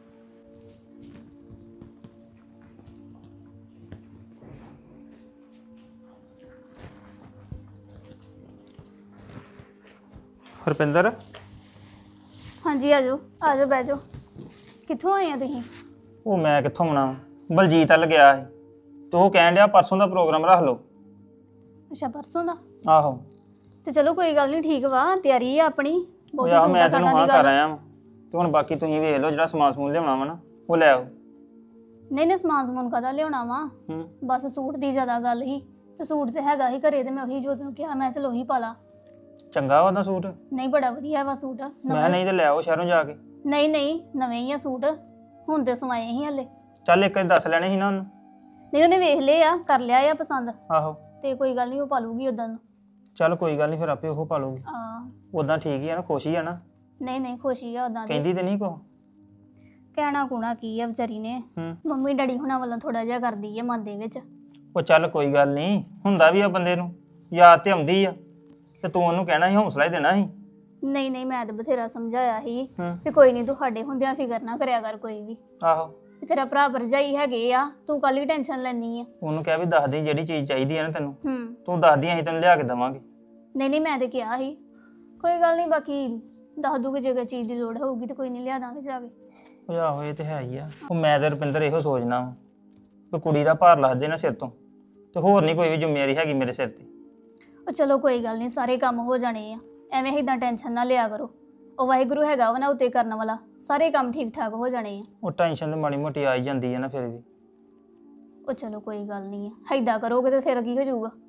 ਹਰਪਿੰਦਰ, ਹਾਂਜੀ ਆਜੋ ਆਜੋ, ਬਹਿ ਜਾਓ। ਕਿੱਥੋਂ ਆਏ ਆ ਤੁਸੀਂ? ਉਹ ਮੈਂ ਕਿੱਥੋਂ ਆਉਣਾ, ਬਲਜੀਤ ਵੱਲ ਗਿਆ ਸੀ ਤੇ ਉਹ ਕਹਿਣ ਡਿਆ ਪਰਸੋਂ ਦਾ ਪ੍ਰੋਗਰਾਮ ਰੱਖ ਲਓ। ਅੱਛਾ ਪਰਸੋਂ ਦਾ? ਆਹੋ। ਤੇ ਚਲੋ ਕੋਈ ਗੱਲ ਨਹੀਂ, ਠੀਕ ਵਾ, ਤਿਆਰੀ ਆ ਆਪਣੀ। ਉਹ ਬਹੁਤੀ ਯਾਰ ਮੈਂ ਸੂਟਾਂ ਤੈਨੂੰ ਸਾਟਾਂ ਹਾਂ ਦੀ ਕਰ ਗੱਲ। ਆਇਆ ਵਾਂ ਤੇ ਹੁਣ ਬਾਕੀ ਤੁਸੀਂ ਵੇਖ ਲਓ, ਜਿਹੜਾ ਸਮਾਨ ਸਮੂਨ ਲਿਆਉਣਾ ਵਾ ਨਾ ਉਹ ਲੈ ਆਓ। ਨਹੀਂ ਨਹੀਂ, ਸਮਾਨ ਸਮੂਨ ਕਾਹਦਾ ਲਿਆਉਣਾ ਵਾ, ਹੂੰ। ਬਸ ਸੂਟ ਦੀ ਜ਼ਿਆਦਾ ਗੱਲ ਹੀ। ਤੇ ਸੂਟ ਤੇ ਹੈਗਾ ਹੀ ਘਰੇ, ਤੇ ਮੈਂ ਉਹੀ ਜੋਤ ਨੂੰ ਕਿਹਾ, ਮੈਂ ਚਲੋ ਉਹੀ ਪਾ ਲਾ। ਚੰਗਾ ਵਾ ਉਹਦਾ ਸੂਟ? ਨਹੀਂ ਬੜਾ ਵਧੀਆ ਵਾ ਸੂਟ। ਮੈਂ ਨਹੀਂ ਤੇ ਲੈ ਆਓ ਸ਼ਹਿਰੋਂ ਜਾ ਕੇ। ਨਹੀਂ ਨਹੀਂ, ਨਵੇਂ ਹੀ ਆ ਸੂਟ, ਹੁਣ ਤੇ ਸਵਾਏ ਹੀ ਹਲੇ। ਚੱਲ ਇੱਕ ਵਾਰੀ ਦੱਸ ਲੈਣੇ ਸੀ ਨਾ ਉਹਨੂੰ। ਨਹੀਂ ਉਹਨੇ ਵੇਖ ਲਏ ਆ, ਕਰ ਲਿਆ ਆ ਪਸੰਦ, ਆਹੋ। ਤੇ ਕੋਈ ਗੱਲ ਨਹੀਂ, ਉਹ ਪਾ ਲੂਗੀ ਉਦਾਂ ਨੂੰ। ਚੱਲ ਕੋਈ ਗੱਲ ਨਹੀਂ, ਫਿਰ ਆਪੇ ਉਹ ਪਾ ਲਊਗੀ। ਹਾਂ ਉਦਾਂ ਠੀਕ ਹੀ ਆ ਨਾ, ਖੁਸ਼ ਹੀ ਆ ਨਾ? ਨਹੀਂ ਨਹੀਂ, ਖੁਸ਼ੀ ਆ ਉਦਾਂ ਦੀ। ਕਹਿੰਦੀ ਤੇ ਨਹੀਂ ਕੁਛ? ਕਹਿਣਾ ਕੁਣਾ ਕੀ ਆ ਵਿਚਾਰੀ ਨੇ, ਹੂੰ। ਮੰਮੀ ਡੈਡੀ ਹੁਣਾਂ ਵੱਲੋਂ ਥੋੜਾ ਜਿਹਾ ਕਰਦੀ ਆ ਮਨ ਦੇ ਵਿੱਚ। ਉਹ ਚੱਲ ਕੋਈ ਗੱਲ ਨਹੀਂ, ਹੁੰਦਾ ਵੀ ਆ ਬੰਦੇ ਨੂੰ, ਯਾਦ ਤੇ ਆਉਂਦੀ ਆ, ਤੇ ਤੂੰ ਉਹਨੂੰ ਕਹਿਣਾ ਸੀ, ਹੌਸਲਾ ਹੀ ਦੇਣਾ ਸੀ। ਨਹੀਂ ਨਹੀਂ, ਮੈਂ ਤਾਂ ਬਥੇਰਾ ਸਮਝਾਇਆ ਸੀ ਹੂੰ। ਵੀ ਕੋਈ ਨਹੀਂ, ਤੂੰ ਸਾਡੇ ਹੁੰਦਿਆਂ ਫਿਕਰ ਨਾ ਕਰਿਆ ਕਰ ਕੋਈ ਵੀ। ਆਹੋ। ਵੀ ਤੇਰਾ ਭਰਾ ਭਰਜਾਈ ਹੈਗੇ ਆ, ਤੂੰ ਕੱਲ ਹੀ ਟੈਨਸ਼ਨ ਲੈਣੀ ਆ। ਉਹਨੂੰ ਕਹਿ ਵੀ ਦੱਸ ਦੇ ਜਿਹੜੀ ਚੀਜ਼ ਚਾਹੀਦੀ ਆ ਨਾ ਤੈਨੂੰ, ਹੂੰ। ਤੂੰ ਦੱਸਦੀ ਅਸੀਂ ਤੈਨੂੰ ਲਿਆ ਕੇ ਦੇਵਾਂਗੇ। ਨਹੀਂ ਨਹੀਂ, ਮੈਂ ਤੇ ਕਿਹਾ ਸੀ ਕੋਈ ਗੱਲ ਨਹੀਂ, ਬਾਕੀ ਦੱਸ ਦੂਗੀ ਜੇ ਕੋਈ ਚੀਜ਼ ਦੀ ਲੋੜ ਹੋਊਗੀ ਤੇ ਕੋਈ ਨਹੀਂ, ਲਿਆ ਦਾਂਗੇ ਜਾ ਕੇ। ਉਹ ਆਹੋ, ਇਹ ਤੇ ਹੈ ਹੀ ਆ। ਉਹ ਮੈਂ ਤੇ ਰੁਪਿੰਦਰ ਇਹੋ ਸੋਚਣਾ ਵਾ ਵੀ ਕੁੜੀ ਦਾ ਭਾਰ ਲੱਥ ਜੇ ਨਾ ਸਿਰ ਤੋਂ, ਤੇ ਹੋਰ ਨਹੀਂ ਕੋਈ ਵੀ ਜ਼ਿੰਮੇਵਾਰੀ ਹੈਗੀ ਮੇਰੇ ਸਿਰ ਤੇ। ਉਹ ਚਲੋ ਕੋਈ ਗੱਲ ਨਹੀਂ, ਸਾਰੇ ਕੰਮ ਹੋ ਜਾਣੇ ਆ, ਐਵੇਂ ਇਦਾਂ ਟੈਨਸ਼ਨ ਨਾ ਲਿਆ ਕਰੋ। ਉਹ ਵਾਹਿਗੁਰੂ ਹੈਗਾ ਵਾ ਨਾ ਉੱਤੇ ਕਰਨ ਵਾਲਾ, ਸਾਰੇ ਕੰਮ ਠੀਕ ਠਾਕ ਹੋ ਜਾਣੇ ਆ। ਉਹ ਟੈਨਸ਼ਨ ਤੇ ਮਾੜੀ ਮੋਟੀ ਆ ਹੀ ਜਾਂਦੀ ਹੈ ਨਾ ਫਿਰ ਵੀ। ਉਹ ਚਲੋ ਕੋਈ ਗੱਲ ਨਹੀਂ ਹੈ, ਐਦਾਂ ਕਰੋਗੇ ਤੇ ਫਿਰ ਕੀ ਹੋ ਜਾਊਗਾ।